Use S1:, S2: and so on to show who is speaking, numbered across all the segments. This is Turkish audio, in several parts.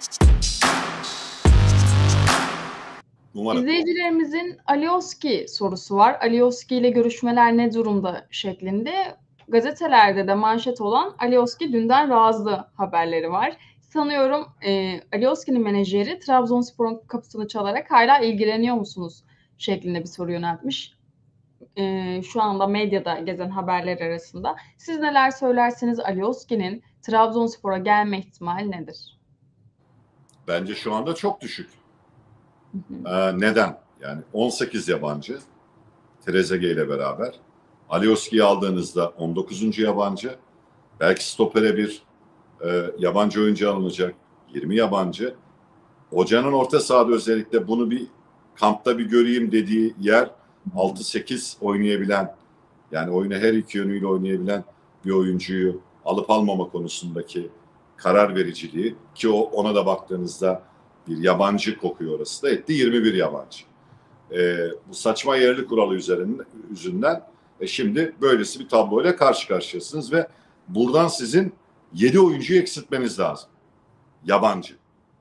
S1: Umarım.
S2: İzleyicilerimizin Alioski sorusu var. Alioski ile görüşmeler ne durumda şeklinde. Gazetelerde de manşet olan Alioski dünden razı haberleri var. Sanıyorum Alioski'nin menajeri Trabzonspor'un kapısını çalarak hala ilgileniyor musunuz şeklinde bir soru yöneltmiş. Şu anda medyada gezen haberler arasında. Siz neler söylersiniz? Alioski'nin Trabzonspor'a gelme ihtimali nedir?
S1: Bence şu anda çok düşük. Neden? Yani 18 yabancı Trezeguet ile beraber. Alioski'yi aldığınızda 19. yabancı. Belki stopere bir yabancı oyuncu alınacak. 20 yabancı. Hocanın orta sahada özellikle bunu bir kampta bir göreyim dediği yer 6-8 oynayabilen, yani oyunu her iki yönüyle oynayabilen bir oyuncuyu alıp almama konusundaki karar vericiliği, ki ona da baktığınızda bir yabancı kokuyor, orası da etti 21 yabancı. Bu saçma yerli kuralı yüzünden şimdi böylesi bir tabloyla karşı karşıyasınız ve buradan sizin 7 oyuncuyu eksiltmeniz lazım. Yabancı.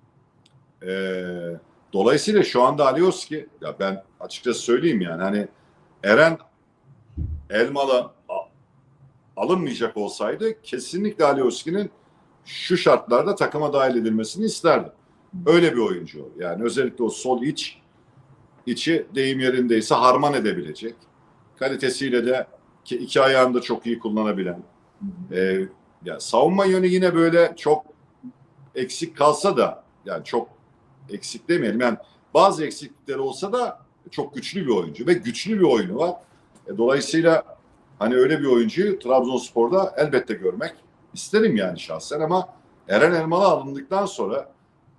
S1: Dolayısıyla şu anda Alioski, ya ben açıkçası söyleyeyim, yani hani Eren Elmalı alınmayacak olsaydı kesinlikle Alioski'nin şu şartlarda takıma dahil edilmesini isterdim. Öyle bir oyuncu. Yani özellikle o sol içi deyim yerindeyse harman edebilecek. Kalitesiyle de iki ayağını da çok iyi kullanabilen. Ya savunma yönü yine böyle çok eksik kalsa da, yani çok eksik demeyelim, yani bazı eksiklikleri olsa da çok güçlü bir oyuncu ve güçlü bir oyunu var. Dolayısıyla hani öyle bir oyuncuyu Trabzonspor'da elbette görmek isterim yani şahsen, ama Eren Elmalı alındıktan sonra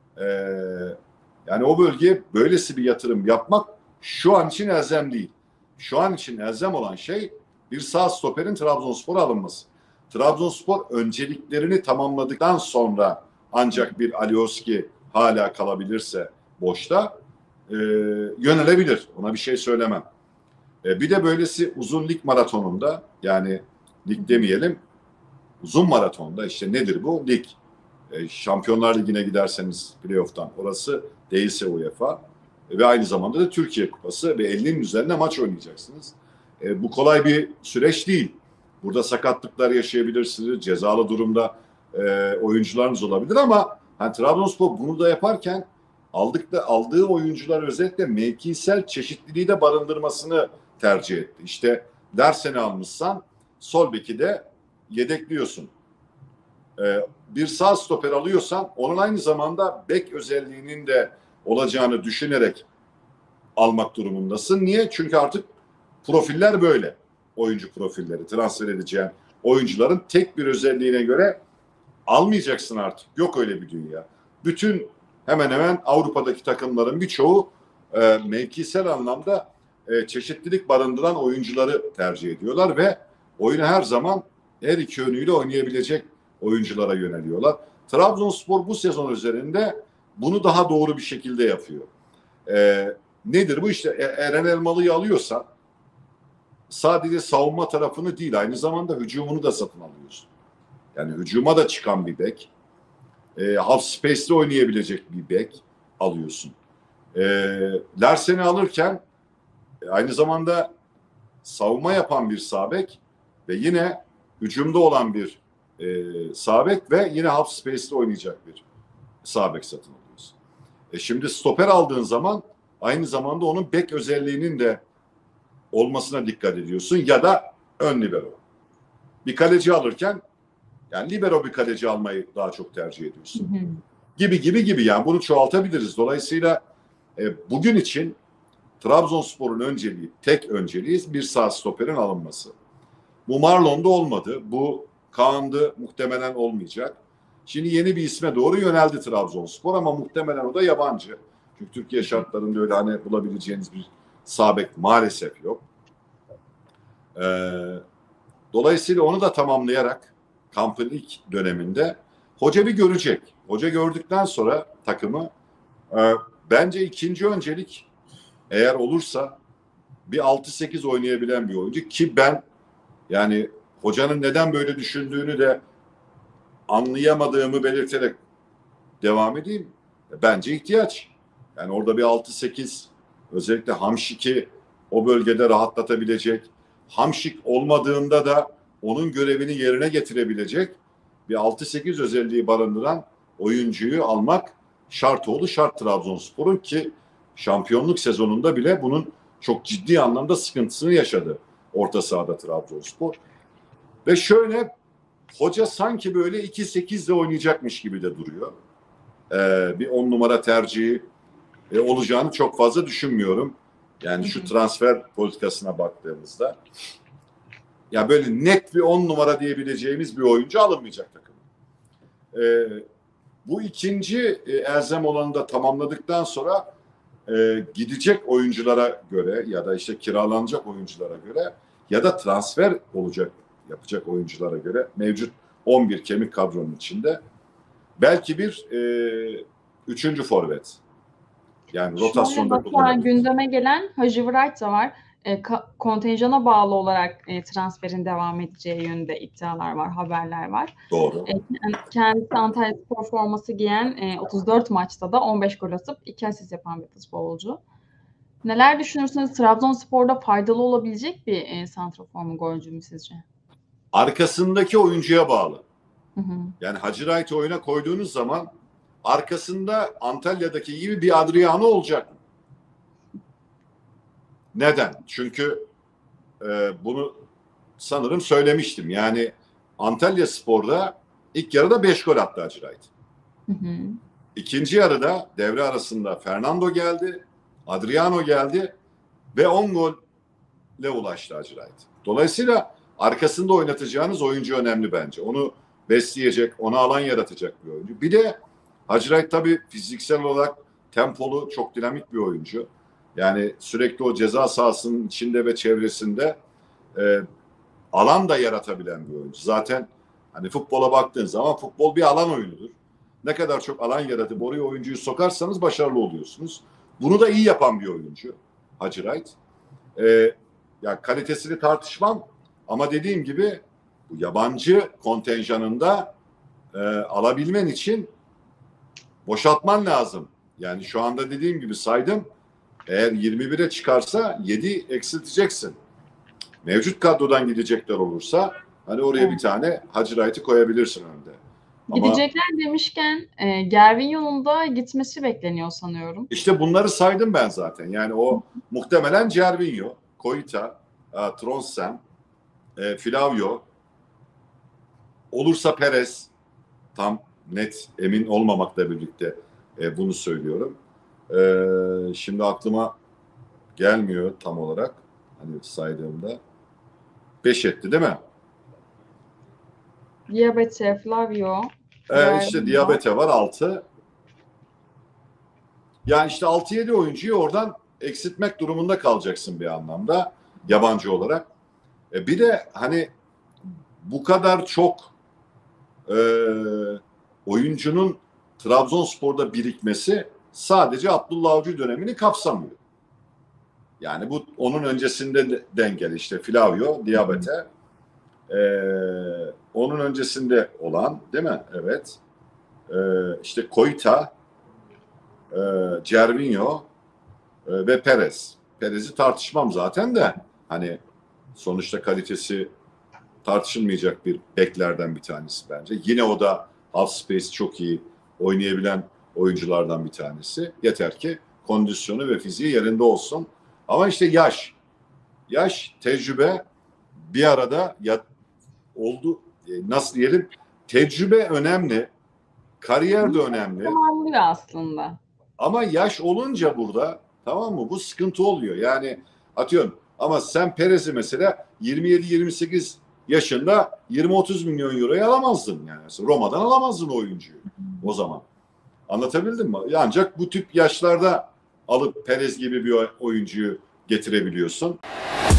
S1: yani o bölgeye böylesi bir yatırım yapmak şu an için elzem değil. Şu an için elzem olan şey bir sağ stoperin Trabzonspor'a alınması. Trabzonspor önceliklerini tamamladıktan sonra ancak bir Alioski hala kalabilirse boşta yönelebilir. Ona bir şey söylemem. Bir de böylesi uzun lig maratonunda, yani lig demeyelim, uzun maratonda işte nedir bu? Lig. Şampiyonlar Ligi'ne giderseniz playoff'tan orası, değilse UEFA ve aynı zamanda da Türkiye Kupası ve 50'nin üzerinde maç oynayacaksınız. Bu kolay bir süreç değil. Burada sakatlıklar yaşayabilirsiniz. Cezalı durumda oyuncularınız olabilir ama hani Trabzonspor bunu da yaparken aldığı oyuncular özellikle mevkisel çeşitliliği de barındırmasını tercih etti. İşte Dersen'i almışsan sol beki de yedekliyorsun. Bir sağ stoper alıyorsan onun aynı zamanda bek özelliğinin de olacağını düşünerek almak durumundasın. Niye? Çünkü artık profiller böyle. Oyuncu profilleri, transfer edeceğin oyuncuların tek bir özelliğine göre almayacaksın artık. Yok öyle bir dünya. Bütün hemen hemen Avrupa'daki takımların birçoğu mevkisel anlamda çeşitlilik barındıran oyuncuları tercih ediyorlar ve oyunu her zaman her iki yönüyle oynayabilecek oyunculara yöneliyorlar. Trabzonspor bu sezon üzerinde bunu daha doğru bir şekilde yapıyor. Nedir bu? İşte Eren Elmalı'yı alıyorsan sadece savunma tarafını değil, aynı zamanda hücumunu da satın alıyorsun. Yani hücuma da çıkan bir bek, half space'te oynayabilecek bir bek alıyorsun. Larsen'i alırken aynı zamanda savunma yapan bir sağ bek ve yine hücumda olan bir sağ bek ve yine half space'te oynayacak bir sağ bek satın alıyorsun. Şimdi stoper aldığın zaman aynı zamanda onun bek özelliğinin de olmasına dikkat ediyorsun ya da ön libero. Bir kaleci alırken yani libero bir kaleci almayı daha çok tercih ediyorsun. Gibi yani bunu çoğaltabiliriz. Dolayısıyla bugün için Trabzonspor'un önceliği, tek önceliği bir sağ stoperin alınması. Bu Marlon'da olmadı. Bu Kaan'dı, muhtemelen olmayacak. Şimdi yeni bir isme doğru yöneldi Trabzonspor ama muhtemelen o da yabancı. Çünkü Türkiye şartlarında öyle hani bulabileceğiniz bir sağ bek maalesef yok. Dolayısıyla onu da tamamlayarak kampın ilk döneminde hoca bir görecek. Hoca gördükten sonra takımı bence ikinci öncelik eğer olursa bir 6-8 oynayabilen bir oyuncu, ki ben yani hocanın neden böyle düşündüğünü de anlayamadığımı belirterek devam edeyim. Bence ihtiyaç. Yani orada bir 6-8 özellikle Hamşik'i o bölgede rahatlatabilecek, Hamşik olmadığında da onun görevini yerine getirebilecek bir 6-8 özelliği barındıran oyuncuyu almak şart Trabzonspor'un ki şampiyonluk sezonunda bile bunun çok ciddi anlamda sıkıntısını yaşadı orta sahada Trabzonspor. Ve şöyle hoca sanki böyle 2-8 ile oynayacakmış gibi de duruyor. Bir 10 numara tercihi olacağını çok fazla düşünmüyorum. Yani şu transfer politikasına baktığımızda ya böyle net bir 10 numara diyebileceğimiz bir oyuncu alınmayacak takım. Bu ikinci elzem olanı da tamamladıktan sonra gidecek oyunculara göre ya da işte kiralanacak oyunculara göre ya da transfer yapacak oyunculara göre mevcut 11 kemik kadronun içinde belki bir üçüncü forvet. Yani rotasyonda kullanabilir.
S2: Gündeme gelen Hacı Wright da var. Kontenjana bağlı olarak transferin devam edeceği yönünde iddialar var, haberler var.
S1: Doğru.
S2: Kendisi Antalyaspor forması giyen 34 maçta da 15 gol atıp 2 asist yapan bir futbolcu. Neler düşünürsünüz? Trabzonspor'da faydalı olabilecek bir santrafor mu, golcü mü sizce?
S1: Arkasındaki oyuncuya bağlı.
S2: Hı hı.
S1: Yani Hacı Wright'ı oyuna koyduğunuz zaman arkasında Antalya'daki gibi bir Adriano olacak. Neden? Çünkü bunu sanırım söylemiştim. Yani Antalyaspor'da ilk yarıda 5 gol attı Hacı Wright. İkinci yarıda devre arasında Fernando geldi, Adriano geldi ve 10 golle ulaştı Hacı Wright. Dolayısıyla arkasında oynatacağınız oyuncu önemli bence. Onu besleyecek, ona alan yaratacak bir oyuncu. Bir de Hacı Wright tabii fiziksel olarak tempolu, çok dinamik bir oyuncu. Yani sürekli o ceza sahasının içinde ve çevresinde alan da yaratabilen bir oyuncu. Zaten hani futbola baktığın zaman futbol bir alan oyunudur. Ne kadar çok alan yaratıp oraya oyuncuyu sokarsanız başarılı oluyorsunuz. Bunu da iyi yapan bir oyuncu Hacı Wright. Ya kalitesini tartışmam ama dediğim gibi bu yabancı kontenjanında alabilmen için boşaltman lazım. Yani şu anda dediğim gibi saydım. Eğer 21'e çıkarsa 7 eksilteceksin. Mevcut kadrodan gidecekler olursa hani oraya bir tane Hacı Wright'ı koyabilirsin önde.
S2: Gidecekler demişken Gervinho'nun da gitmesi bekleniyor sanıyorum.
S1: İşte bunları saydım ben zaten. Yani o muhtemelen Gervinho, Koita, Trondsen, Flavio, olursa Perez, tam net emin olmamakla birlikte bunu söylüyorum. Şimdi aklıma gelmiyor tam olarak hani saydığımda. 5 etti değil mi?
S2: Diabete, Flavio.
S1: İşte Diabete var 6. Yani işte 6-7 oyuncuyu oradan eksiltmek durumunda kalacaksın bir anlamda yabancı olarak. Bir de hani bu kadar çok oyuncunun Trabzonspor'da birikmesi sadece Abdullah Avcı dönemini kapsamıyor. Yani bu onun öncesinde dengeli işte Flavio, Diabete. Onun öncesinde olan değil mi? Evet. İşte Koita, Gervinho ve Perez. Perez'i tartışmam zaten de hani sonuçta kalitesi tartışılmayacak bir beklerden bir tanesi bence. Yine o da half space çok iyi oynayabilen oyunculardan bir tanesi. Yeter ki kondisyonu ve fiziği yerinde olsun. Ama işte yaş, tecrübe bir arada oldu. Nasıl diyelim? Tecrübe önemli. Kariyer de önemli.
S2: Tamamlıyor aslında.
S1: Ama yaş olunca burada tamam mı? Bu sıkıntı oluyor. Yani atıyorum ama sen Perez'i mesela 27-28 yaşında 20-30 milyon euroya alamazdın yani. Roma'dan alamazdın o oyuncuyu o zaman. Anlatabildim mi? Ancak bu tip yaşlarda alıp Perez gibi bir oyuncuyu getirebiliyorsun.